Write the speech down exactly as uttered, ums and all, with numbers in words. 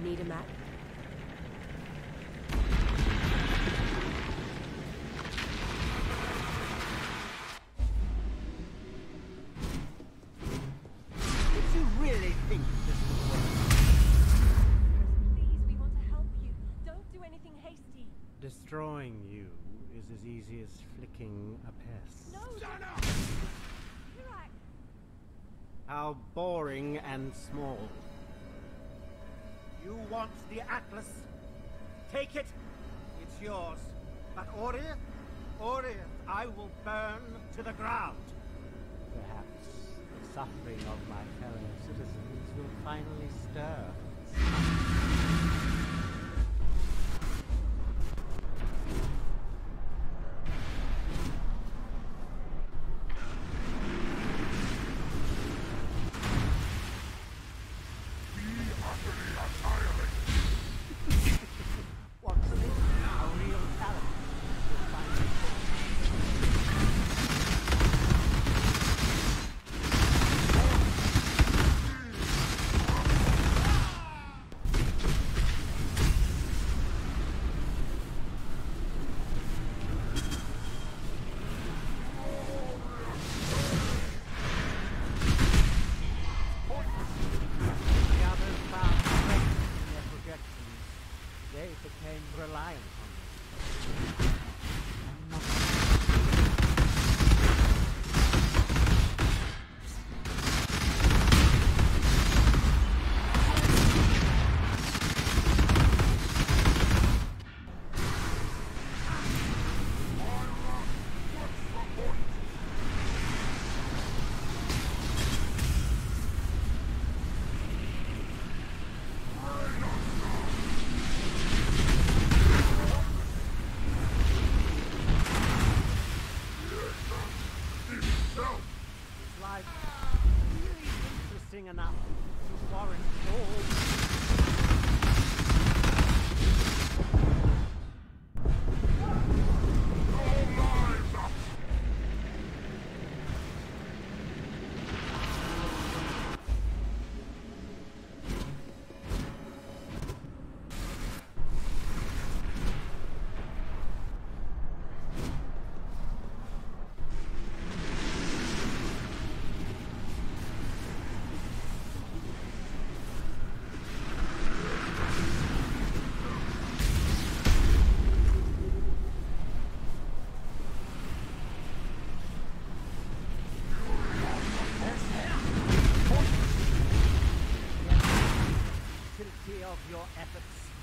Need a map? Did you really think this would work? Please, we want to help you. Don't do anything hasty. Destroying you is as easy as flicking a pest. No! Kirak! How boring and small. You want the Atlas? Take it. It's yours. But Oriath, Oriath, I will burn to the ground. Perhaps the suffering of my fellow citizens will finally stir. What's this? A real talent. You'll find it. The others found strength in their projections. They became reliant on them. I'm not Is life really interesting enough to warrant all? Futility of your efforts.